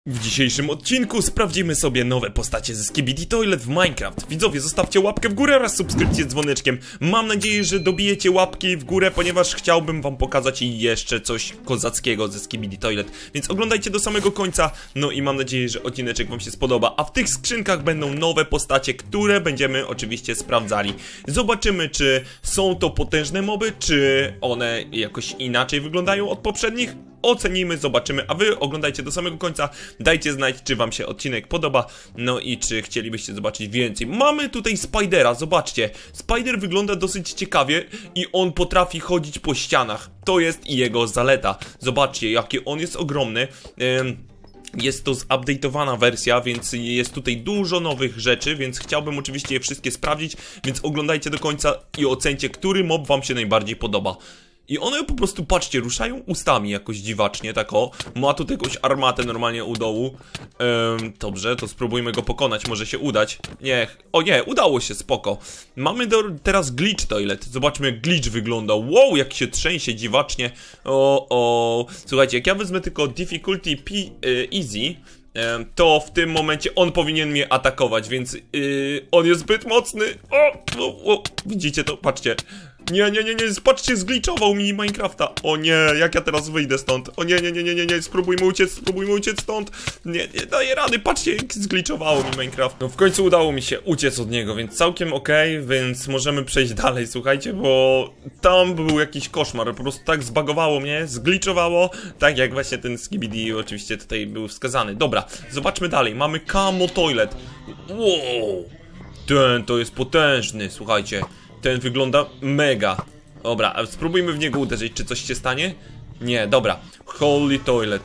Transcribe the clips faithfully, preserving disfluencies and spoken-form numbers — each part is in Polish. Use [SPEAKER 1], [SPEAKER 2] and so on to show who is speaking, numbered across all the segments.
[SPEAKER 1] W dzisiejszym odcinku sprawdzimy sobie nowe postacie ze Skibidi Toilet w Minecraft. Widzowie, zostawcie łapkę w górę oraz subskrypcję z dzwoneczkiem. Mam nadzieję, że dobijecie łapki w górę, ponieważ chciałbym wam pokazać jeszcze coś kozackiego ze Skibidi Toilet. Więc oglądajcie do samego końca, no i mam nadzieję, że odcineczek wam się spodoba. A w tych skrzynkach będą nowe postacie, które będziemy oczywiście sprawdzali. Zobaczymy, czy są to potężne moby, czy one jakoś inaczej wyglądają od poprzednich. Ocenimy, zobaczymy, a wy oglądajcie do samego końca. Dajcie znać, czy wam się odcinek podoba, no i czy chcielibyście zobaczyć więcej. Mamy tutaj Spidera, zobaczcie. Spider wygląda dosyć ciekawie i on potrafi chodzić po ścianach. To jest jego zaleta. Zobaczcie, jaki on jest ogromny. Ym... Jest to zupdate'owana wersja, więc jest tutaj dużo nowych rzeczy, więc chciałbym oczywiście je wszystkie sprawdzić, więc oglądajcie do końca i ocencie, który mob wam się najbardziej podoba. I one po prostu, patrzcie, ruszają ustami jakoś dziwacznie, tak o. Ma tu jakąś armatę normalnie u dołu. Ehm, dobrze, to spróbujmy go pokonać, może się udać. Nie, o nie, udało się, spoko. Mamy do, teraz glitch toilet. Zobaczmy, jak glitch wygląda. Wow, jak się trzęsie dziwacznie. O, o. Słuchajcie, jak ja wezmę tylko difficulty P, y, easy, to w tym momencie on powinien mnie atakować, więc yy, on jest zbyt mocny. O, o, o, widzicie to? Patrzcie. Nie, nie, nie, nie, patrzcie, zgliczował mi Minecrafta. O nie, jak ja teraz wyjdę stąd? O nie, nie, nie, nie, nie, nie, spróbujmy uciec, spróbujmy uciec stąd. Nie, nie daję rady, patrzcie, jak zgliczowało mi Minecraft. No w końcu udało mi się uciec od niego, więc całkiem okej, okay, więc możemy przejść dalej, słuchajcie, bo tam był jakiś koszmar, po prostu tak zbagowało mnie, zgliczowało, tak jak właśnie ten Skibidi oczywiście tutaj był wskazany. Dobra, zobaczmy dalej, mamy Camo Toilet. Wow, ten to jest potężny, słuchajcie. Ten wygląda mega. Dobra, spróbujmy w niego uderzyć, czy coś się stanie? Nie, dobra. Holy Toilet.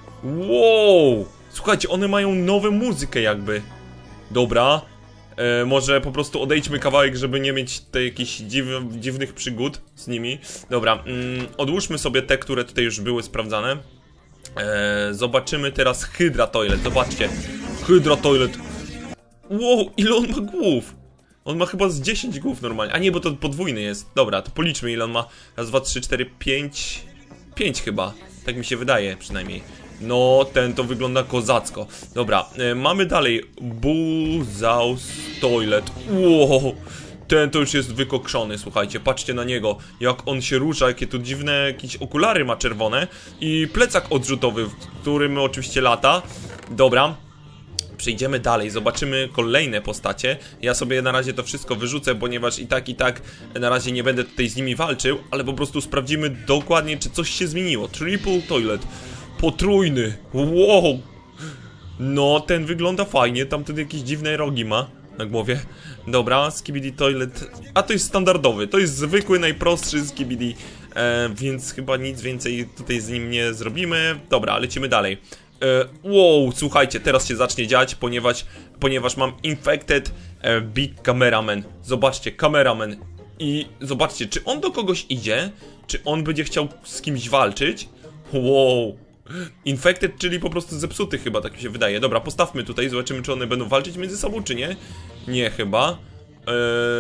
[SPEAKER 1] Wow! Słuchajcie, one mają nową muzykę jakby. Dobra. E, może po prostu odejdźmy kawałek, żeby nie mieć tutaj jakichś dziw dziwnych przygód z nimi. Dobra, mm, odłóżmy sobie te, które tutaj już były sprawdzane. E, zobaczymy teraz Hydra Toilet, zobaczcie. Hydra Toilet. Wow, ile on ma głów? On ma chyba z dziesięć głów normalnie. A nie, bo to podwójny jest. Dobra, to policzmy, ile on ma. Raz, dwa, trzy, cztery, pięć. Pięć chyba. Tak mi się wydaje przynajmniej. No, ten to wygląda kozacko. Dobra, e, mamy dalej Buzaus Toilet. Wow, ten to już jest wykokszony, słuchajcie. Patrzcie na niego, jak on się rusza. Jakie tu dziwne, jakieś okulary ma czerwone. I plecak odrzutowy, w którym oczywiście lata. Dobra. Przejdziemy dalej, zobaczymy kolejne postacie. Ja sobie na razie to wszystko wyrzucę, ponieważ i tak, i tak na razie nie będę tutaj z nimi walczył, ale po prostu sprawdzimy dokładnie, czy coś się zmieniło. Triple Toilet. Potrójny. Wow. No, ten wygląda fajnie, tamten jakieś dziwne rogi ma na głowie. Dobra, Skibidi Toilet. A to jest standardowy, to jest zwykły, najprostszy Skibidi, e, więc chyba nic więcej tutaj z nim nie zrobimy. Dobra, lecimy dalej. Wow, słuchajcie, teraz się zacznie dziać, ponieważ, ponieważ mam Infected e, Big Cameraman. Zobaczcie, Cameraman. I zobaczcie, czy on do kogoś idzie, czy on będzie chciał z kimś walczyć. Wow. Infected, czyli po prostu zepsuty chyba, tak mi się wydaje. Dobra, postawmy tutaj, zobaczymy, czy one będą walczyć między sobą, czy nie. Nie, chyba. Eee,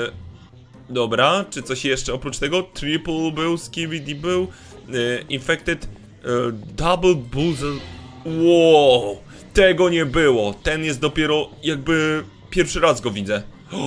[SPEAKER 1] dobra, czy coś jeszcze oprócz tego? Triple był, Skibidi był. Eee, infected e, Double Buzzle. Wow, tego nie było. Ten jest dopiero jakby pierwszy raz go widzę.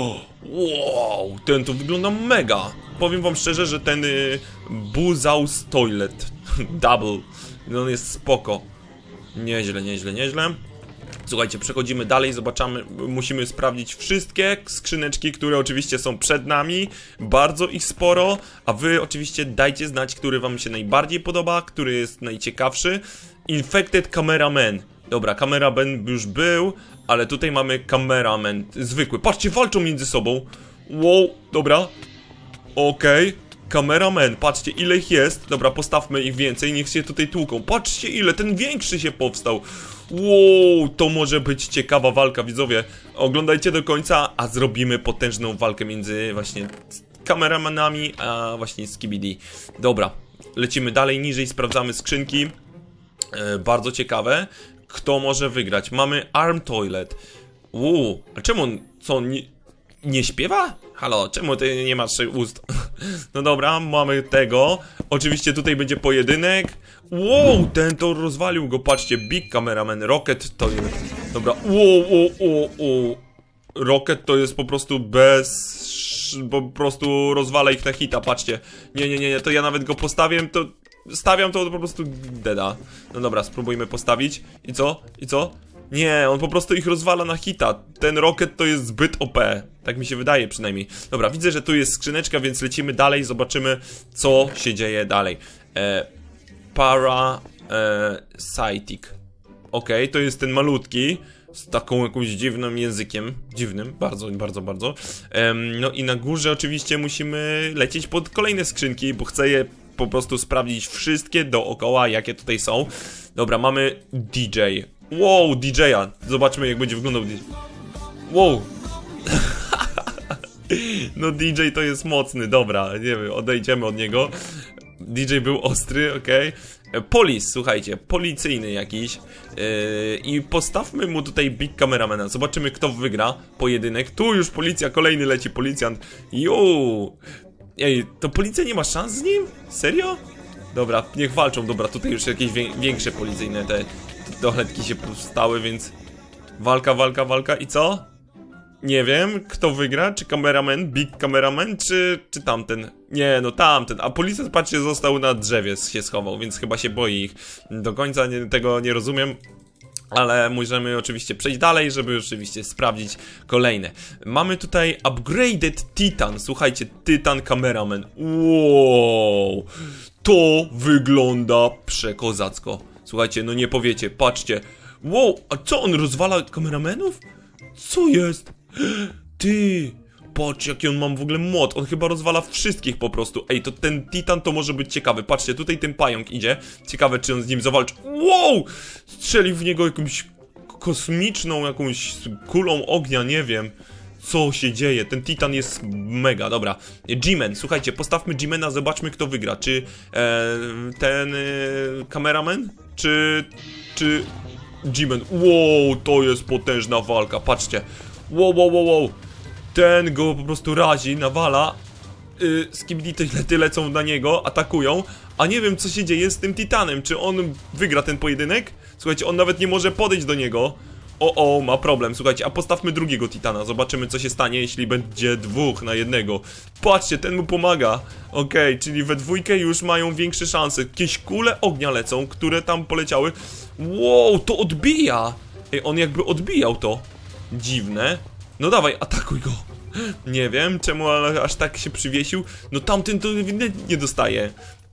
[SPEAKER 1] Wow, ten to wygląda mega. Powiem wam szczerze, że ten y, Buzaus Toilet Double, on jest spoko. Nieźle, nieźle, nieźle. Słuchajcie, przechodzimy dalej, zobaczymy, musimy sprawdzić wszystkie skrzyneczki, które oczywiście są przed nami. Bardzo ich sporo, a wy oczywiście dajcie znać, który wam się najbardziej podoba, który jest najciekawszy. Infected Cameraman. Dobra, Cameraman już był, ale tutaj mamy Cameraman zwykły. Patrzcie, walczą między sobą. Wow, dobra. Okej. Okay. Cameraman, patrzcie, ile ich jest. Dobra, postawmy ich więcej, niech się tutaj tłuką. Patrzcie, ile, ten większy się powstał. Wow, to może być ciekawa walka, widzowie. Oglądajcie do końca, a zrobimy potężną walkę między właśnie kameramanami, a właśnie Skibidi. Dobra, lecimy dalej, niżej sprawdzamy skrzynki. E, bardzo ciekawe. Kto może wygrać? Mamy Arm Toilet. Uuu, a czemu on, co on nie, nie śpiewa? Halo, czemu ty nie masz ust? No dobra, mamy tego. Oczywiście tutaj będzie pojedynek. Wow, ten to rozwalił go, patrzcie. Big Cameraman, Rocket to jest... Dobra, wow, wow, wow, wow. Rocket to jest po prostu bez... Po prostu rozwala ich na hita, patrzcie. Nie, nie, nie, nie, to ja nawet go postawię, to... Stawiam to po prostu deda. No dobra, spróbujmy postawić. I co? I co? Nie, on po prostu ich rozwala na hita. Ten Rocket to jest zbyt O P. Tak mi się wydaje przynajmniej. Dobra, widzę, że tu jest skrzyneczka, więc lecimy dalej. Zobaczymy, co się dzieje dalej. E, para... E, Sighting. Okej, okay, to jest ten malutki. Z taką jakimś dziwnym językiem. Dziwnym, bardzo, bardzo, bardzo. Um, no i na górze oczywiście musimy lecieć pod kolejne skrzynki, bo chcę je po prostu sprawdzić wszystkie dookoła, jakie tutaj są. Dobra, mamy D J. Wow, D J a. Zobaczmy, jak będzie wyglądał D J. Wow. No D J to jest mocny, dobra, nie wiem, odejdziemy od niego. D J był ostry, okej. Okay. Polis, słuchajcie, policyjny jakiś. Yy, I postawmy mu tutaj Big Cameramana. Zobaczymy, kto wygra pojedynek. Tu już policja, kolejny leci policjant. Juu. Ej, to policja nie ma szans z nim? Serio? Dobra, niech walczą. Dobra, tutaj już jakieś większe policyjne te dochletki się powstały, więc... Walka, walka, walka i co? Nie wiem, kto wygra, czy kameraman, Big Cameraman, czy, czy tamten. Nie, no tamten, a policjant, patrzcie, został na drzewie, się schował, więc chyba się boi ich. Do końca nie, tego nie rozumiem. Ale możemy oczywiście przejść dalej, żeby oczywiście sprawdzić kolejne. Mamy tutaj Upgraded Titan, słuchajcie, Titan Cameraman. Wow, to wygląda przekozacko. Słuchajcie, no nie powiecie, patrzcie. Wow, a co, on rozwala kameramenów? Co jest? Ty, patrz jaki on ma w ogóle młot. On chyba rozwala wszystkich po prostu. Ej, to ten Titan to może być ciekawy. Patrzcie, tutaj ten pająk idzie. Ciekawe, czy on z nim zawalczy. Wow! Strzelił w niego jakąś kosmiczną, jakąś kulą ognia, nie wiem. Co się dzieje? Ten Titan jest mega, dobra. G-Man, słuchajcie, postawmy G-Mana, zobaczmy, kto wygra. Czy e, ten e, kameraman? Czy... czy... G-Man, wow, to jest potężna walka, patrzcie. Wow, wow, wow, wow. Ten go po prostu razi, nawala. Yy, Skibidi lecą na niego, atakują. A nie wiem, co się dzieje z tym Titanem. Czy on wygra ten pojedynek? Słuchajcie, on nawet nie może podejść do niego. O, o, ma problem, słuchajcie, a postawmy drugiego Titana. Zobaczymy, co się stanie, jeśli będzie dwóch na jednego. Patrzcie, ten mu pomaga. Okej, okay, czyli we dwójkę już mają większe szanse. Jakieś kule ognia lecą, które tam poleciały. Wow, to odbija. Ej, on jakby odbijał to. Dziwne. No dawaj, atakuj go. Nie wiem, czemu ale aż tak się przywiesił. No tamten to nie dostaje.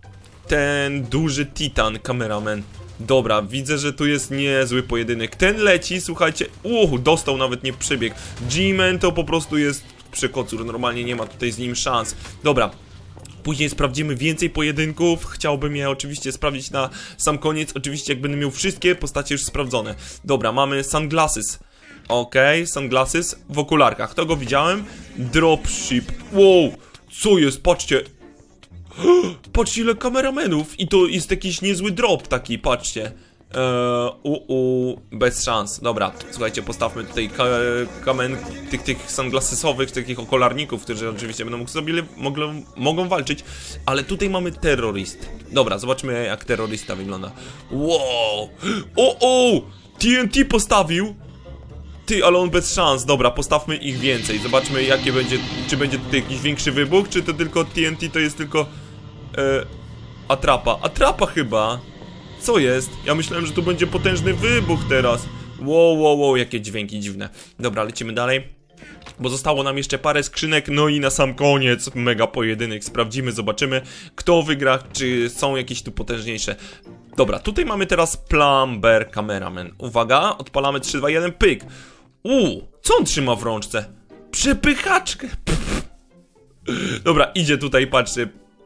[SPEAKER 1] Ten duży Titan, kameraman. Dobra, widzę, że tu jest niezły pojedynek. Ten leci, słuchajcie. Uuu, dostał, nawet nie przebiegł. G-Man to po prostu jest przekocur. Normalnie nie ma tutaj z nim szans. Dobra. Później sprawdzimy więcej pojedynków. Chciałbym je oczywiście sprawdzić na sam koniec. Oczywiście jak będę miał wszystkie postacie już sprawdzone. Dobra, mamy Sunglasses. Okej, okay, Sunglasses w okularkach. To go widziałem. Dropship. Wow, co jest? Patrzcie. Patrzcie, ile kameramenów. I to jest jakiś niezły drop taki, patrzcie. Eee, u, u, bez szans. Dobra, słuchajcie, postawmy tutaj ka kamen tych, tych sunglassesowych, takich okularników, którzy oczywiście będą sobie mogą, mogą walczyć. Ale tutaj mamy terroryst. Dobra, zobaczmy, jak terrorysta wygląda. Wow! O, o! T N T postawił! Ty, ale on bez szans. Dobra, postawmy ich więcej. Zobaczmy, jakie będzie, czy będzie tutaj jakiś większy wybuch, czy to tylko T N T to jest tylko e, atrapa. Atrapa chyba. Co jest? Ja myślałem, że tu będzie potężny wybuch teraz. Wow, wow, wow, jakie dźwięki dziwne. Dobra, lecimy dalej, bo zostało nam jeszcze parę skrzynek. No i na sam koniec mega pojedynek. Sprawdzimy, zobaczymy, kto wygra, czy są jakieś tu potężniejsze. Dobra, tutaj mamy teraz Plumber Cameraman. Uwaga, odpalamy trzy, dwa, jeden, pyk. Uuu, co on trzyma w rączce? Przepychaczkę. Pff. Dobra, idzie tutaj, patrzcie.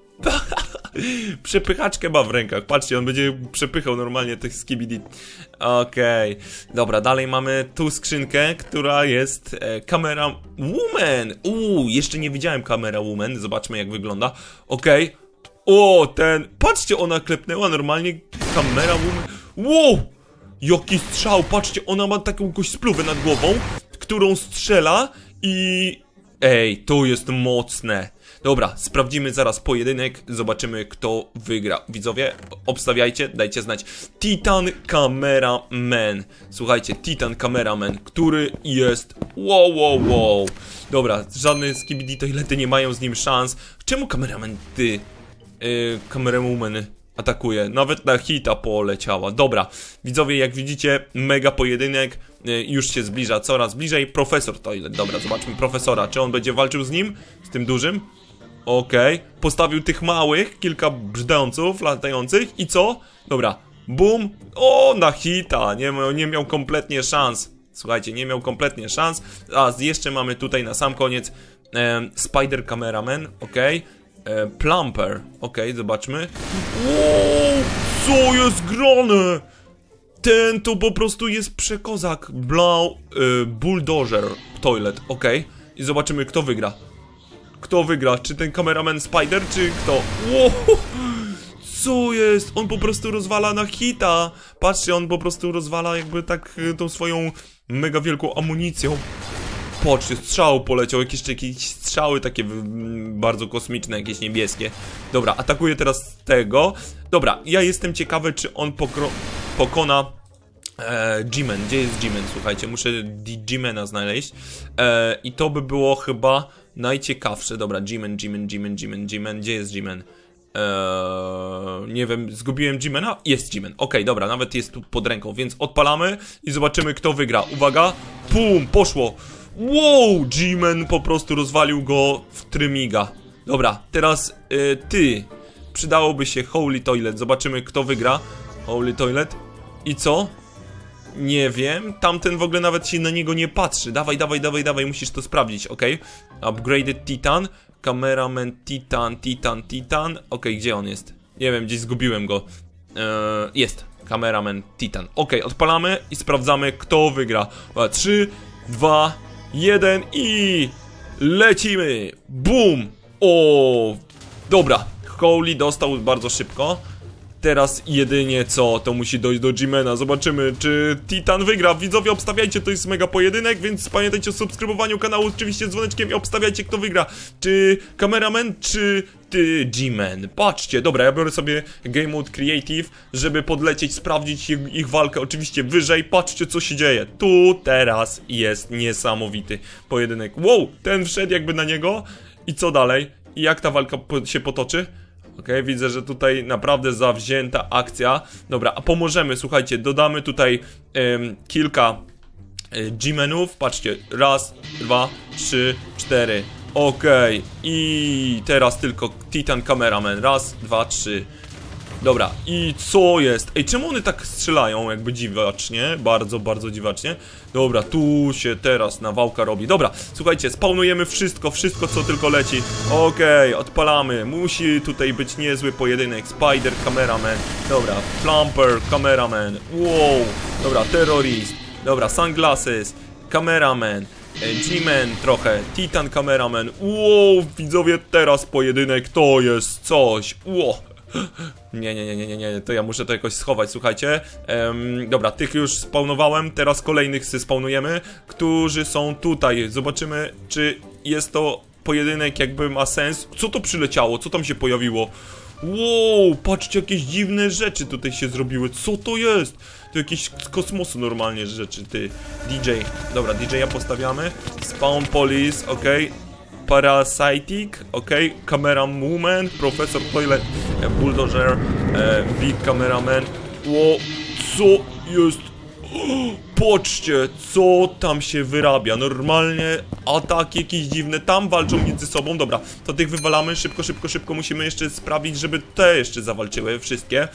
[SPEAKER 1] Przepychaczkę ma w rękach, patrzcie, on będzie przepychał normalnie tych skibidi. Okej, okay. Dobra, dalej mamy tu skrzynkę, która jest e, kamera woman. Uuu, jeszcze nie widziałem kamera woman, zobaczmy jak wygląda. Okej, okay. O, ten, patrzcie, ona klepnęła normalnie kamera woman. Wow, jaki strzał, patrzcie, ona ma taką jakąś spluwę nad głową, którą strzela i... Ej, to jest mocne. Dobra, sprawdzimy zaraz pojedynek, zobaczymy kto wygra. Widzowie, obstawiajcie, dajcie znać. Titan Cameraman. Słuchajcie, Titan Cameraman, który jest... Wow, wow, wow. Dobra, żadne skibidi toilety nie mają z nim szans. Czemu kameraman ty... Yy, Camerawoman atakuje? Nawet na hita poleciała. Dobra, widzowie, jak widzicie, mega pojedynek. Yy, już się zbliża coraz bliżej. Profesor Toilet, dobra, zobaczmy profesora. Czy on będzie walczył z nim? Z tym dużym? Okej, okay. Postawił tych małych, kilka brzdąców latających i co? Dobra, bum. O, na hita, nie, nie miał kompletnie szans. Słuchajcie, nie miał kompletnie szans. A jeszcze mamy tutaj na sam koniec e, Spider Cameraman, okej. Okay. E, Plumper, okej, okay, zobaczmy. Wow, co jest grane? Ten to po prostu jest przekozak. Blau, e, Bulldozer Toilet, okej. Okay. I zobaczymy kto wygra. Kto wygra? Czy ten kameraman Spider, czy kto? Wow! Co jest? On po prostu rozwala na hita. Patrzcie, on po prostu rozwala jakby tak tą swoją mega wielką amunicją. Patrzcie, strzał poleciał, jakieś, jakieś strzały takie bardzo kosmiczne, jakieś niebieskie. Dobra, atakuje teraz tego. Dobra, ja jestem ciekawy, czy on pokona e, G-Man. Gdzie jest G-Man? Słuchajcie, muszę G-Mana znaleźć. E, I to by było chyba najciekawsze. Dobra, G-Man, G-Man, G-Man, G-Man, G-Man. Gdzie jest G-Man? Eee, nie wiem, zgubiłem G-Mana? Jest G-Man, okej, okay, dobra, nawet jest tu pod ręką, więc odpalamy i zobaczymy kto wygra. Uwaga, pum, poszło. Wow, G-Man po prostu rozwalił go w trymiga. Dobra, teraz y, ty. Przydałoby się Holy Toilet, zobaczymy kto wygra. Holy Toilet. I co? Nie wiem, tamten w ogóle nawet się na niego nie patrzy. Dawaj, dawaj, dawaj, dawaj, musisz to sprawdzić, ok? Upgraded Titan. Cameraman Titan, Titan, Titan. Okej, okay, gdzie on jest? Nie wiem, gdzieś zgubiłem go. Eee, jest, Cameraman Titan. Okej, okay, odpalamy i sprawdzamy kto wygra. trzy, dwa, jeden i... lecimy! Boom! O, dobra, Holy dostał bardzo szybko. Teraz jedynie co, to musi dojść do G-Mana. Zobaczymy, czy Titan wygra. Widzowie, obstawiajcie, to jest mega pojedynek, więc pamiętajcie o subskrybowaniu kanału, oczywiście z dzwoneczkiem i obstawiajcie, kto wygra. Czy Cameraman, czy ty G-Man. Patrzcie, dobra, ja biorę sobie Game Mode Creative, żeby podlecieć, sprawdzić ich, ich walkę oczywiście wyżej. Patrzcie, co się dzieje. Tu teraz jest niesamowity pojedynek. Wow, ten wszedł jakby na niego. I co dalej? I jak ta walka po się potoczy? Okej, okay, widzę, że tutaj naprawdę zawzięta akcja. Dobra, a pomożemy, słuchajcie, dodamy tutaj ym, kilka y, G-Manów. Patrzcie, raz, dwa, trzy, cztery. Okej, okay. I teraz tylko Titan Cameraman. Raz, dwa, trzy. Dobra, i co jest? Ej, czemu one tak strzelają jakby dziwacznie? Bardzo, bardzo dziwacznie. Dobra, tu się teraz nawałka robi. Dobra, słuchajcie, spawnujemy wszystko, wszystko co tylko leci. Okej, okay, odpalamy. Musi tutaj być niezły pojedynek. Spider, Cameraman. Dobra, Plumper, Cameraman. Wow, dobra, Terrorist. Dobra, Sunglasses, Cameraman. G-Man trochę, Titan Cameraman. Wow, widzowie, teraz pojedynek to jest coś. Wow. Nie, nie, nie, nie, nie, to ja muszę to jakoś schować, słuchajcie. um, Dobra, tych już spawnowałem, teraz kolejnych spawnujemy, którzy są tutaj. Zobaczymy, czy jest to pojedynek jakby ma sens. Co to przyleciało? Co tam się pojawiło? Wow, patrzcie, jakieś dziwne rzeczy tutaj się zrobiły. Co to jest? To jakieś z kosmosu normalnie rzeczy, ty. D J, dobra, D J-a postawiamy. Spawn Police, okej. Okay. Parasitic, ok, Camerawoman, Professor Toilet, e, Bulldozer, e, Big Cameraman. Ło, co jest? O, patrzcie, co tam się wyrabia. Normalnie ataki jakieś dziwne, tam walczą między sobą. Dobra, to tych wywalamy, szybko, szybko, szybko. Musimy jeszcze sprawić, żeby te jeszcze zawalczyły, wszystkie.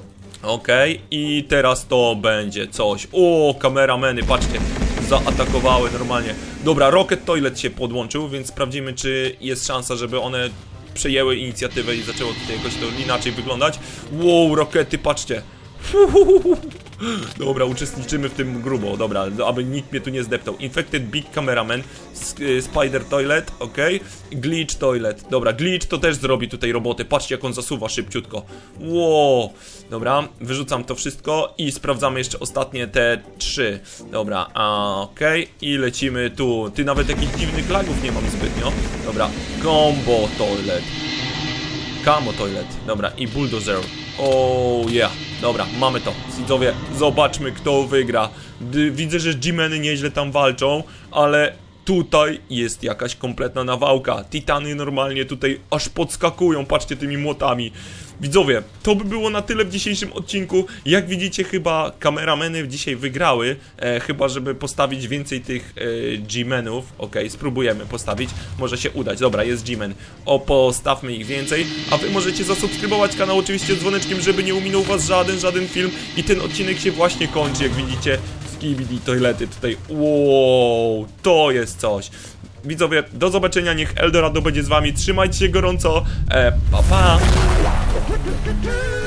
[SPEAKER 1] Okej, okay. I teraz to będzie coś. O, kamerameny, patrzcie, zaatakowały normalnie. Dobra, Rocket Toilet się podłączył, więc sprawdzimy, czy jest szansa, żeby one przejęły inicjatywę i zaczęło tutaj jakoś to inaczej wyglądać. Wow, rokety, patrzcie. Dobra, uczestniczymy w tym grubo, dobra, aby nikt mnie tu nie zdeptał. Infected Big Cameraman, Spider Toilet, ok, Glitch Toilet, dobra, Glitch to też zrobi tutaj roboty, patrzcie jak on zasuwa szybciutko. Wow, dobra, wyrzucam to wszystko i sprawdzamy jeszcze ostatnie te trzy. Dobra, ok, i lecimy tu. Ty, nawet jakichś dziwnych lagów nie mam zbytnio. Dobra, Combo Toilet, Camo Toilet, dobra, i Bulldozer. Oh yeah, dobra, mamy to. Widzowie, zobaczmy kto wygra. D widzę, że G-meny nieźle tam walczą, ale tutaj jest jakaś kompletna nawałka. Titany normalnie tutaj aż podskakują, patrzcie tymi młotami. Widzowie, to by było na tyle w dzisiejszym odcinku. Jak widzicie, chyba kamerameny dzisiaj wygrały. E, chyba, żeby postawić więcej tych e, G-menów. Ok, spróbujemy postawić. Może się udać. Dobra, jest G-men. O, postawmy ich więcej. A wy możecie zasubskrybować kanał oczywiście z dzwoneczkiem, żeby nie ominął was żaden, żaden film. I ten odcinek się właśnie kończy, jak widzicie. Skibidi toilety tutaj. Wow, to jest coś. Widzowie, do zobaczenia, niech Eldorado będzie z wami. Trzymajcie się gorąco. E, pa pa.